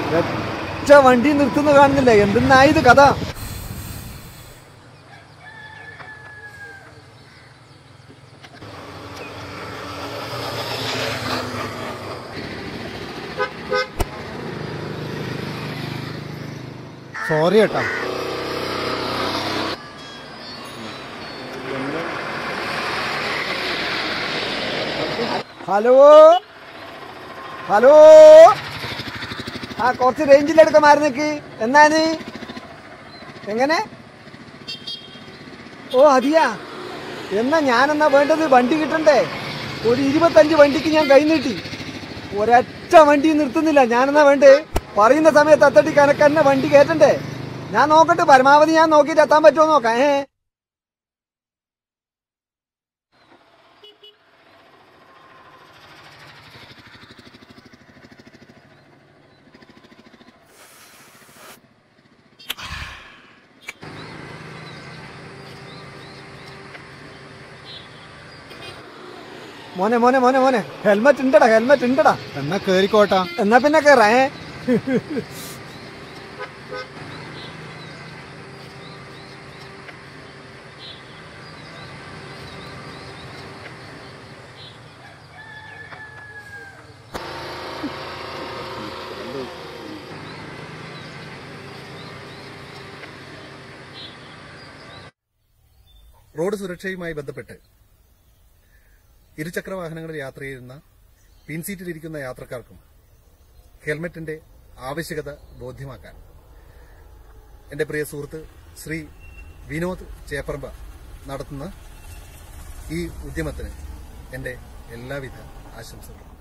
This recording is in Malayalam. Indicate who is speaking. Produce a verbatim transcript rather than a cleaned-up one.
Speaker 1: ഒറ്റ വണ്ടി നിർത്തുന്ന കാണുന്നില്ല. എന്തെന്നായത് കഥ? സോറി ഏട്ടാ. ഹലോ ഹലോ ആ കുറച്ച് റേഞ്ചിലെടുക്കമായിരുന്നേക്ക്. എന്നാണ് എങ്ങനെ? ഓ അതിയാ, എന്നാ ഞാനെന്നാ വേണ്ടത്? വണ്ടി കിട്ടണ്ടേ? ഒരു ഇരുപത്തഞ്ച് വണ്ടിക്ക് ഞാൻ കൈ നീട്ടി, ഒരൊറ്റ വണ്ടി നിർത്തുന്നില്ല. ഞാനെന്നാ വേണ്ടേ? പറയുന്ന സമയത്ത് അത്തട്ടി കനക്കന്നെ വണ്ടി കയറ്റണ്ടേ? ഞാൻ നോക്കട്ടെ, പരമാവധി ഞാൻ നോക്കിയിട്ട് എത്താൻ പറ്റുമോ നോക്കാം. ഏ മോനെ മോനെ മോനെ മോനെ ഹെൽമെറ്റ് ഉണ്ടടാ, ഹെൽമെറ്റ് ഉണ്ടടാ.
Speaker 2: എന്നാ കേറിക്കോട്ടാ.
Speaker 1: എന്നാ പിന്നെ കേറാ. ഏ
Speaker 2: റോഡ് സുരക്ഷയുമായി ബന്ധപ്പെട്ട് ഇരുചക്ര വാഹനങ്ങളിൽ യാത്ര ചെയ്യുന്ന പിൻസീറ്റിലിരിക്കുന്ന യാത്രക്കാർക്കും ഹെൽമെറ്റിന്റെ ആവശ്യകത ബോധ്യമാക്കാൻ എന്റെ പ്രിയ സുഹൃത്ത് ശ്രീ വിനോദ് ചേപ്പറമ്പ നടത്തുന്ന ഈ ഉദ്യമത്തിന് എന്റെ എല്ലാവിധ ആശംസകളും.